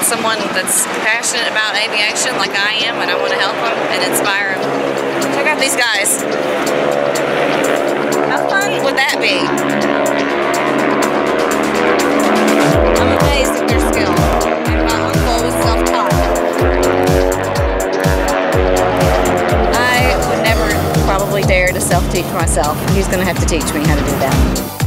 someone that's passionate about aviation like I am, and I want to help them and inspire them. Check out these guys. How fun would that be? I'm amazed at their skill. And my uncle was self-taught. I would never probably dare to self-teach myself. He's going to have to teach me how to do that.